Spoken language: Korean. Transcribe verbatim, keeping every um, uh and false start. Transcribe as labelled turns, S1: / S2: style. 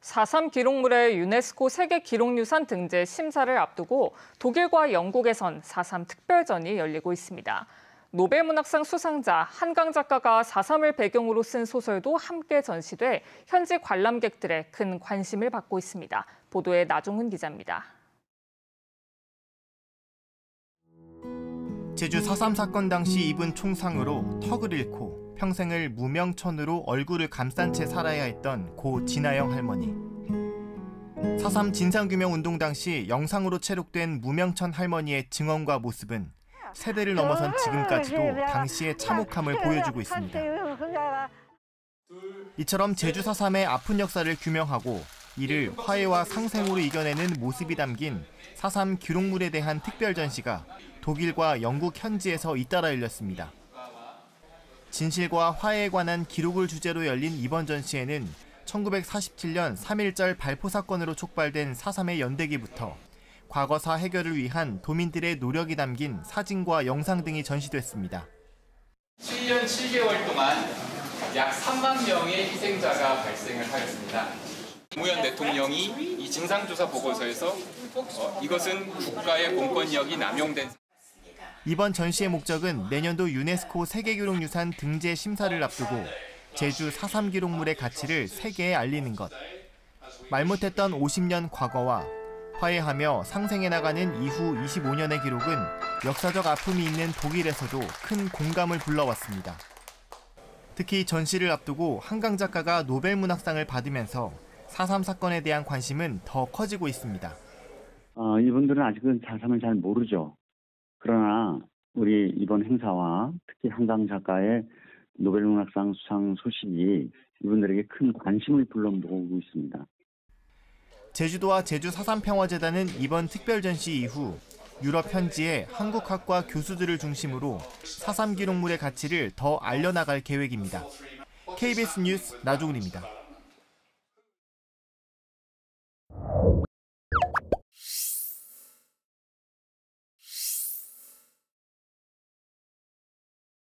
S1: 사삼 기록물의 유네스코 세계 기록유산 등재 심사를 앞두고 독일과 영국에선 사삼 특별전이 열리고 있습니다. 노벨문학상 수상자 한강 작가가 사삼을 배경으로 쓴 소설도 함께 전시돼 현지 관람객들의 큰 관심을 받고 있습니다. 보도에 나종훈 기자입니다.
S2: 제주 사삼 사건 당시 입은 총상으로 턱을 잃고 평생을 무명천으로 얼굴을 감싼 채 살아야 했던 고 진아영 할머니. 사삼 진상규명운동 당시 영상으로 채록된 무명천 할머니의 증언과 모습은 세대를 넘어선 지금까지도 당시의 참혹함을 보여주고 있습니다. 이처럼 제주 사삼의 아픈 역사를 규명하고 이를 화해와 상생으로 이겨내는 모습이 담긴 사삼 기록물에 대한 특별 전시가 독일과 영국 현지에서 잇따라 열렸습니다. 진실과 화해에 관한 기록을 주제로 열린 이번 전시에는 천구백사십칠 년 삼일절 발포 사건으로 촉발된 사삼의 연대기부터 과거사 해결을 위한 도민들의 노력이 담긴 사진과 영상 등이 전시됐습니다.
S3: 칠 년 칠 개월 동안 약 삼만 명의 희생자가 발생을 하였습니다. 노무현 대통령이 이 진상조사 보고서에서 어, 이것은 국가의 공권력이 남용된.
S2: 이번 전시의 목적은 내년도 유네스코 세계기록유산 등재 심사를 앞두고 제주 사삼 기록물의 가치를 세계에 알리는 것. 말 못했던 오십 년 과거와 화해하며 상생해 나가는 이후 이십오 년의 기록은 역사적 아픔이 있는 독일에서도 큰 공감을 불러왔습니다. 특히 전시를 앞두고 한강 작가가 노벨문학상을 받으면서 사삼 사건에 대한 관심은 더 커지고 있습니다.
S4: 어, 이분들은 아직은 사삼을 잘 모르죠. 그러나 우리 이번 행사와 특히 한강 작가의 노벨문학상 수상 소식이 이분들에게 큰 관심을 불러모으고 있습니다.
S2: 제주도와 제주 사삼평화재단은 이번 특별 전시 이후 유럽 현지의 한국학과 교수들을 중심으로 사삼 기록물의 가치를 더 알려나갈 계획입니다. 케이비에스 뉴스 나종훈입니다.